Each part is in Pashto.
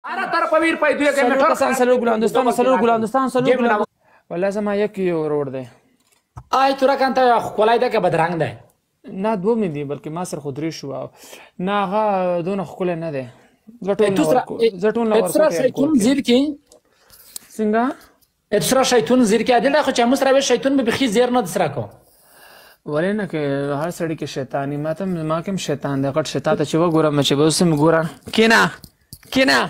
هر طرف ویر پیدا کوي سلور کسان سلور ګلان دوستان والله زما یک یو ورور دی آی تو را کانته خولای ده که بدرنګ ده نه دوه مې دي بلکې ما سره خو درې شو نه هغه دونه ښکلی نه دی زه ټول نه ورکوم شیطون زیر کې څنګه اتسرا شیطون زیر کې عدل خو چې موږ سره شیطون به بخي زیر نه دسرا کو ولې نه کې هر سړی کې شیطانی ما کوم شیطان دی غټ شیطان ته چې وګورم چې به اوس هم ګوره کینه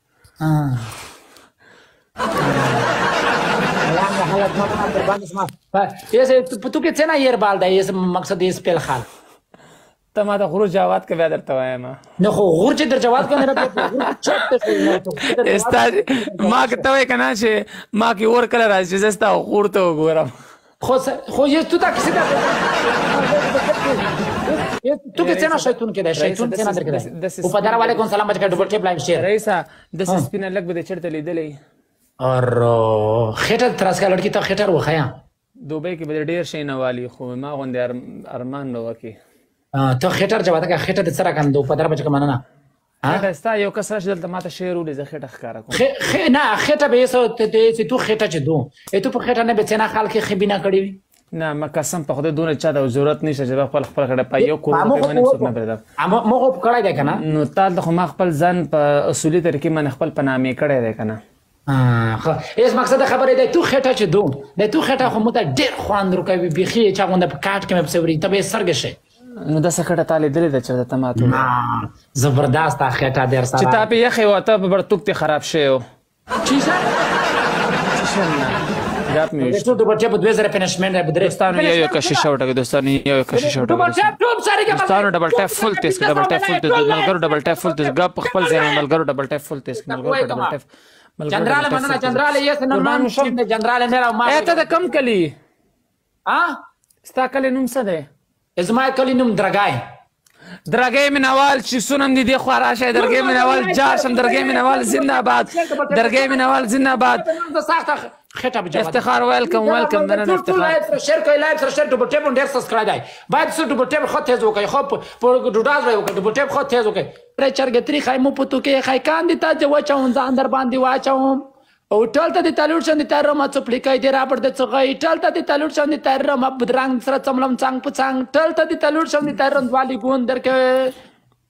تو کې څنګه ير بال دی یس مقصد یې سپل خال ته ما د غرور جواد کې بیا درته وایم نه خو غور چې در جواد کنه استاد ما کته وای کنه چې ما کې اور کله راځي چې ستا غور ته وګورم خو یې تو تا کسی دا تو کې څنګه شیطون کې دی شیطون څنګه درکې او په دره وعلیکم سلام بچا ډبل ټیپ لایو شیر رئیسا د سپینه لګ به چرته لیدلې اور خټه ترس کا لړکی ته خټر وخیا دوبۍ کې به ډیر شي نه والی خو ما غوندې ارمان نو وکي ته خټر جواب کا خټه د سره کاندو په دره بچا مننه هغه ستا یو کس راشه دلته ماته شعر ولې زه خټه ښکارا کوم نه خټه به یې تو خټه چې دو ته په خټه نه به څنګه خلک خبینه کړی نه ما قسم په خدای دونه چا د ضرورت نشته چې خپل کړه په یو کور کې منه څوک نه پیدا مو خو کړای دی کنه نو تاسو خو ما خپل ځان په اصولي طریقې من خپل پنامې کړی دی کنه خو ایس مقصد خبره دی تو خټه چې دو د تو خټه خو مت ډیر خوان روکوي بيخي چې غونډه په کاټ کې مې بسوري ته به سرګ شي نو د سکړه تعالی دلې د چرته تماته زبردست خټه ډیر سره چې تا په یخي وته په برتوک ته خراب شي او چی سره ګاپ مې شو د بچا په 2000 پنشمنت به دوستانو یو کشي شوټه دوستانو یو کشي شوټه دوستانو ډبل ټاپ فل تیس ملګرو ډبل ټاپ فل تیس ګاپ خپل ځای ملګرو ډبل ټاپ فل تیس ملګرو ډبل ټاپ جنرال مننه جنرال یې سنمان شم د جنرال نه ما ته د کم کلی ستا کلی نوم څه دی ازما کلی نوم درګای درګې منوال چې سونم دي دی خو راشه درګې منوال جاشم درګې منوال زنده باد درګې منوال زنده باد خټه به افتخار ویلکم نن افتخار شیر کوي لایک سره شیر ډبل ټیپ ډیر سبسکرایب دی باید سره ډبل ټیپ خو تیز وکړي خو په ډوډاز راو ډبل ټیپ خو تیز وکړي پر چرګتري خایمو پتو کې خای کان دي تا چې وچاون ځان در باندې واچوم او ټالته د تالور شند تر ما څپلی کوي دی رابر د څغې ټالته د تالور شند تر ما بدرنګ سره څملم څنګ په څنګ ټالته د تالور شند تر والی ګون درکې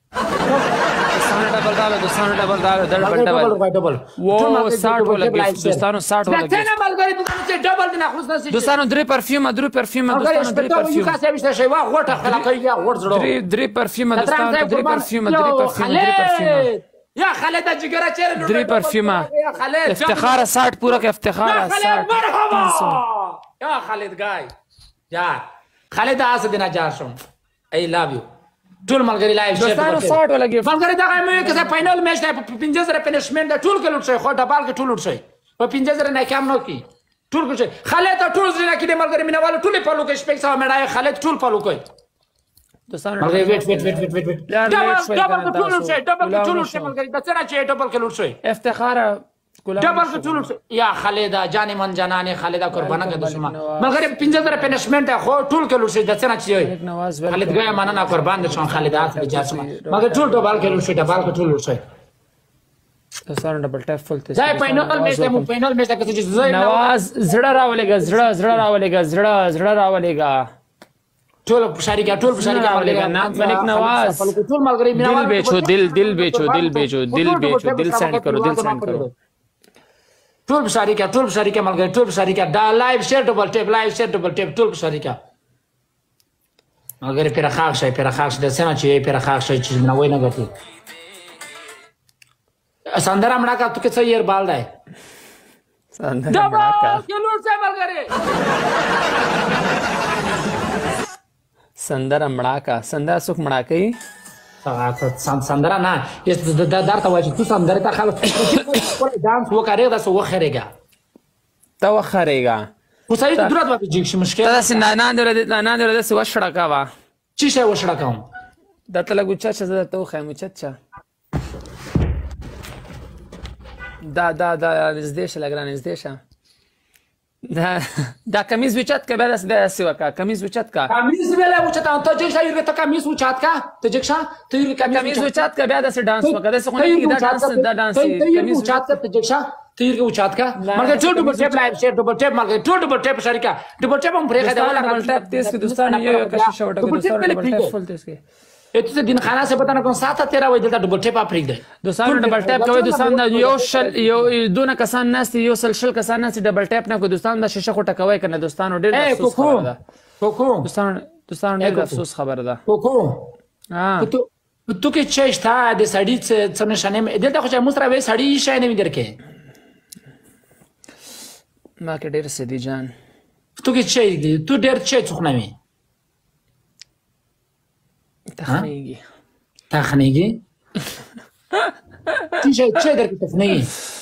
دوستانو ډبل ډبل وو 60 ولګي دوستانو 60 ولګي څنګه ملګری دوستانو ډبل نه خلاص نشي دوستانو درې پرفیوم دوستانو درې پرفیوم کا څه وشته شی وا غوټه خلک یا غوټ زړه درې پرفیوم دوستانو درې پرفیوم یا خالد جګره چیرې درې پرفیوم افتخار 60 پورا کې افتخار 60 مرحبا یا خالد گای یا خالد اسد نجار شم ای لاف یو ټول ملګری لایو شیر دوستانو 60 ولګي ملګری دا مې کسه فائنل میچ دی په 15000 پنشمنت دی ټول کې لوټ شي خو ډبال کې ټول لوټ شي په 15000 نه کم نو کی ټول کې شي خالد ټول زنه کې ملګری مینوال ټول په لوکې شپږ سو مړای خالد ټول په لوکې دوستانو ملګری ویټ ډبل ټول لوټ شي ډبل ټول لوټ شي ملګری دا څنګه چې ډبل کې لوټ شي افتخار ډبل کې ټول یا خالد جان من جانانه خالد قربانه کې دشمن ملګری 15000 پنشمنت خو ټول کې لوټ شي دا څنګه چې خالد ګیا مننه قربان دي شون خالد اسد جاسم مگر ټول ډبل کې لوټ شي ډبل کې ټول لوټ شي دوستانو ډبل ټاپ فل ته ځای فائنل میچ ته مو فائنل میچ ته چې زوی نواز زړه راولېګا زړه راولېګا ټول شریکا ملک نواز ټول ملګری مینوال دل بیچو دل سینڈ کرو ټول شریکا ملګری ټول شریکا دا لایو شیر ډبل ټیپ ټول شریکا ملګری پر خاص شي د سنا چې پر خاص شي چې نه وای نه غتی سندره مړه کا تو کې څه ير بال دی سندره مړه کا کې لور څه ملګری سندره مړه کا سندره څوک مړه کوي سندره نه یس درته وایي تو سندره ته خلک دانس وکړي دا څه وخرېګا تا وخرېګا خو سړی ته درته به جګ شي مشکل دا سنانان درته څه وشړه کا وا چی شي وشړه کوم دا ته لګو چا چې ته خو چا دا نږدې شه لګران نږدې شه دا کمیز اوچت که بیا داسې وکړه کمیز اوچت که کمیز ویلې اوچت ته جګشه یورګه ته کمیز اوچت کا ته جګشه ته یورګه کمیز اوچت که بیا داسې ډانس وکړه داسې خو نه کېږي دا ډانس کمیز اوچت کا ته جګشه ته یورګه اوچت کا مګر ټول ډبل ټیپ لایو شیر ډبل ټیپ مګر ټول ډبل ټیپ شریکا ډبل ټیپ هم پرې خدا ولا ډبل ټیپ تیز کې دوستان یو کشش وټه دوستان ډبل ټیپ فل تیز کې ته دین خانه سے پتا نه کوم ساته تیرا وای دلته ډبل ټیپ افریک دی دوستان ډبل ټیپ کوي دوستان یو شل یو دونه کسان ناستي یو شل کسان ناستي ډبل ټیپ نه کوي دوستان دا شیشه خټه کوي کنه دوستان ډېر افسوس خبره ده کوکو دوستان ډېر افسوس خبره ده کوکو تو کې چش تا د سړی څه نشانه دلته خو چې موږ راوي سړی شای نه درکې ما کې ډېر سدي جان تو کې چي تو ډېر چي څخنوي تخنيجي چه درکې تخنيجي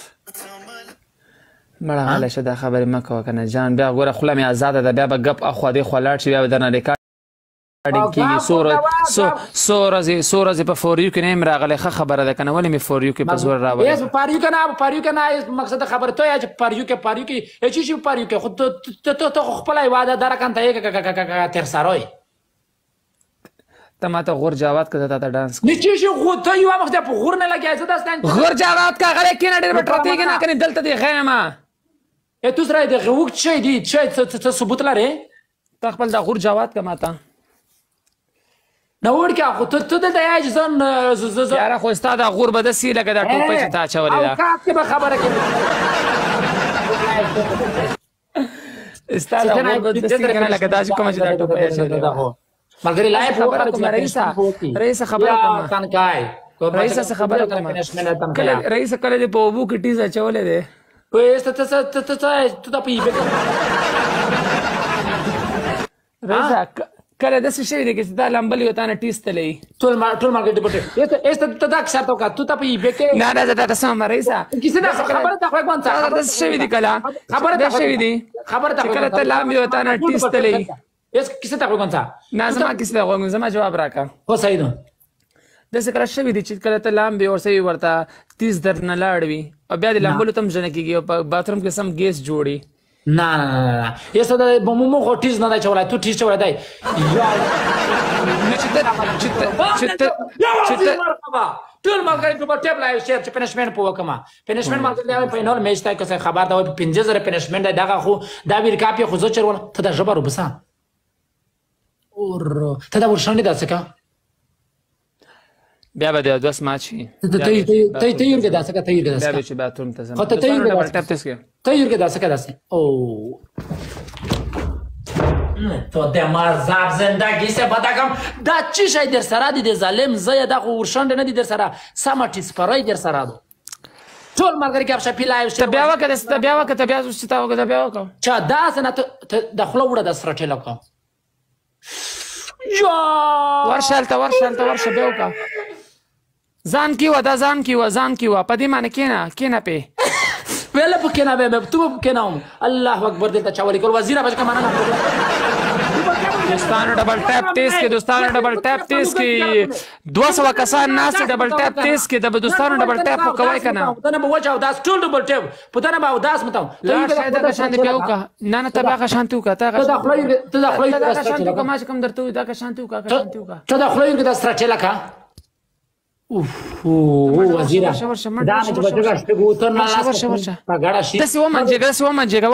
مړه غله شه دا خبرې مه کوه کنه جان بیا ګوره خوله مې ازاده ده بیا به ګپ اخوا دې خوا لاړ شي بیا به درنه ریکارډینګ کېږي څو ورځې په فور یو کې نه یم راغلی ښه خبره ده که نه ولې مې فور یو کې په زور راولې پر یو که نه مقصد خبره تو یا چې پر یو کې هیڅ شي پر یو کې خو ته خو خپله یې واده دا رقم ته یې ترسروی ته ماته غور جاواد که ته ډانس نچې شي خو ته یو وخت په غور نه لګیا زه داسې غور جاواد کا غلی کېنه ډېر به ټرتېږي نه کنې دلته دې غیمه تو سره د غوږ چی دی څه ثبوت لرې ته خپل دا غور جاواد که ماته نه وړکه خو ته دلته یې چې زه یاره خو ستا دا غور به داسې لکه دا ټوپۍ چې تا اچولې ده اوقات کې به خبره کوي ستا دا غور به داسې کنه لکه دا چې کومه چې دا ټوپۍ اچولې ده ملګری لایف خبره کوم رئیس خبره کوم تنکای رئیس څه خبره کوم رئیس کله دې په وبو کې ټیز اچولې ده pues ته په ایبه رئیس کله داسې شوي دی چې دا لمبلې وتا نه ټیز تللی ټول مارکیټ پټه ته دا اکثر تو کا ته په ایبه کې نه دا تاسو ما رئیس کیسه دا خبره ته خو کوم څه داسې شوي دی کله خبره ته شوي دی خبره ته کله ته لمبې وتا نه ټیز تللی اس کیسه ته کوم څه نه زما کیسه ته کوم زما جواب راکا خو صحیح ده داسې کله شوي دي چې کله ته لامبې ورسوي ورته تیز درنه لاړ وي او بیا د لامبلو ته هم ژنه کېږي او په باتروم کې سم ګیس جوړي نه یسته د مومو خو ټیز نه دی چولای تو ټیز چولای دی ټول ملګري په ټیپ لایو شیر چې پنشمنت په وکما پنشمنت ملګري دی په نور میچ تای که خبر دا 15000 پنشمنت دی دغه خو دا ویل کاپی خو زه چرونه ته دا جبر وبسا اور ته دا ورشنه دا څه کا بیا به د دوس ماچ شي ته یورګه دا څه کا ته یورګه دا څه بیا چې باتروم ته ځم ته یورګه ډبل ټاپ تسکه ته یورګه دا څه کا دا څه او تو د مازاب زندگی سے بداګم دا چی شي در سره دي د ظالم زه دا ورشند نه دي در سره سمټ سپرای در سره دو ټول ملګری کې شپې لایو ته بیا وکړه ته بیا وکړه ته بیا وکړه چا دا سنه ته د خپل وړه د سره ټیل وکړه یا ورشه بیا وکړه ځان کیوه په دې معنی کېنه پې ویله په کېنه به تو په کېنه الله اکبر دلته چاولې کول وزیره بچ کمانه نه دوستانو ډبل ټاپ تیز کې 200 کسان ناست ډبل ټاپ تیز کې د دوستانو ډبل ټاپ کوي کنه پتنه به وچاو داس ټول ډبل ټاپ پتنه به داس متاو ته دا شانتي بیا وکړه نه ته بیا شانتي وکړه ته دا خپل شانتي وکړه ما چې کوم درته دا شانتي وکړه ته دا خپل دا سره لکه اوف وزیره دا نه چې بچا شپږو تر نه لاس پګړه شي داسې ومنځګه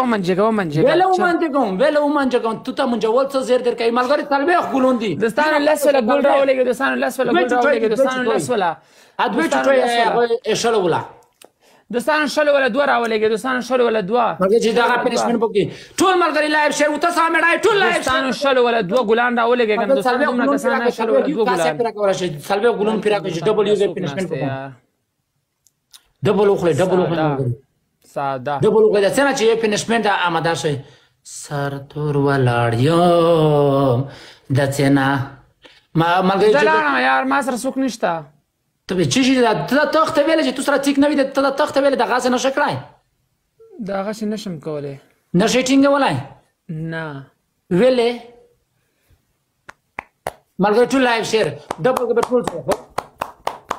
ویله ومنځګه تو ته منجول څه زیر در کوي ملګری تلبه خګولون دي دستانه لاس ولا ګول راولېږي دستانه لاس ولا ادوی چټوي شلو ولا دوستانو شلو ولا دوه راولېږي مګر چې دا پنشمنت پکې ټول ملګری لایو شیر وته سامړای ټول لایو دوستانو شلو ولا دوه ګلان راولېږي کنه دوستانو موږ کسانه شلو ولا دوه ګلان سلبه ګلون پیرا کوي ډبل یو پنشمنت پکې ډبل وخله ساده ډبل وخله څنګه چې پنشمنت آماده شي سر تور ولاړیو د څنګه ما ملګری یار ما سره څوک نشته ته چی شي دا تخت ویل چې تو سره ټیک نه وي ته تخت ویل د غاز نه شکرای دا غاز نشم کولای نشي ټینګ ولای نه ویلې ملګری ټول لایو شیر ډبل کې ټول څه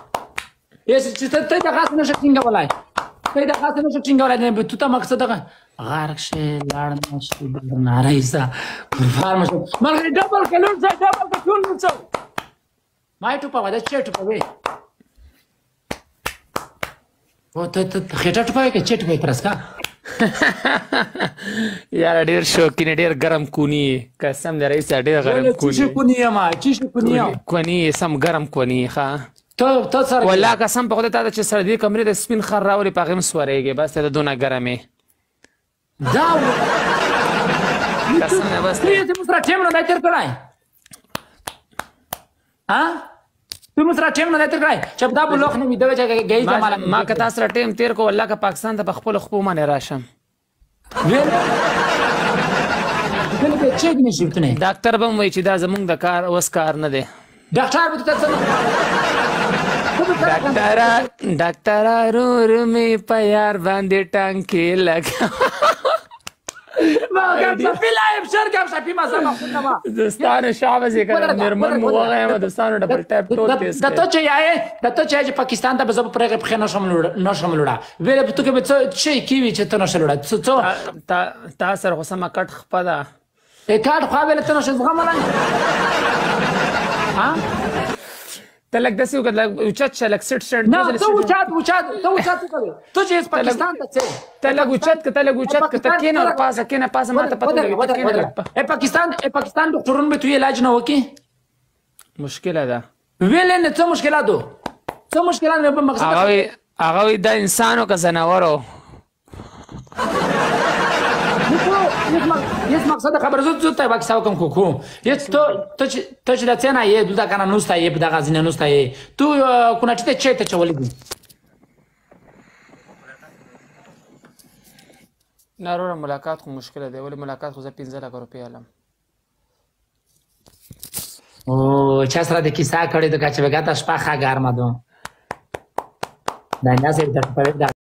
یس چې ته د غاز نه ټینګ ولای نه تو ته مقصد غرق شي لاړ نه شي ناری سه پر فارم شو ملګری ډبل کلون ځای ډبل که ټول نو څه ما یې ټوپه وه دا چی ټوپه وې او ته خېټه ټوپه وې که چی ټوپه یې پرسکا یاره ډېر شوقین ډېر ګرم کونی قسم دی رئیسه ډېر ګرم کونی چی کونی یم چی کونی یم کونی سم ګرم کونی ښه ته سره والله قسم په خدای تا ته چې سره دې کمرې د سپین خر راولې په هغې م سورېږې بس ته د دونه ګرم یې دا قسم دی بس ته موږ سره ټیم نه دی تېر کړی ته موږ سره ټیم نه دی تېر کړی چې دا بلوخ نه وي دغه ځای ګیز د مالا ما که تا سره ټیم تېر کو والله که پاکستان ته په خپلو خپو باندې راشم چیک نشي ورته ډاکټر به م وایي چې دا زموږ د کار اوس کار نه دی ډاکټر به ته څه ډاکټره رور مې په یار باندې ټانکې لګا دوستانو شعبه یې کړه مېرمن مو وغیم دوستانو ډبل ټاپ ټول تیز د ته چې یې چې پاکستان ته به زه په پرېږه پښې نشم لوړه ویلې به تو کې به څه شی کیوي چې ته نشې لوړه تا سره خو سمه کټ خپه ده کټ خوا ویلې ته نشې زغملی ته لږ داسې وکړه لږ اوچت شه لږ سټ نه ته اوچت وکړې ته چې پاکستان ته څې ته لږ اوچت که ته کېنه پاسه کېنه پاسه ما ته پته لګي پاکستان ډاکټرونه به تو علاج نه وکړي مشکله ده ویلې نه څه مشکلات دو څه مشکلات نه په مقصد هغه وایي دا انسانو که زناورو Jest maqsad xabar zut tay bak savkam kuku. Jest to چې د څنګه یې دلته کنه نوستا یې په دغه ځینې نوستا یې تو کونه ته چیرته چولې دي نه وروره ملاقات خو مشکله دی ولې ملاقات خو زه 15 لک روپۍ علم او چا سره د کیسه کړې د کچ وګاته شپه ښه ګرمه ده دا نه سي د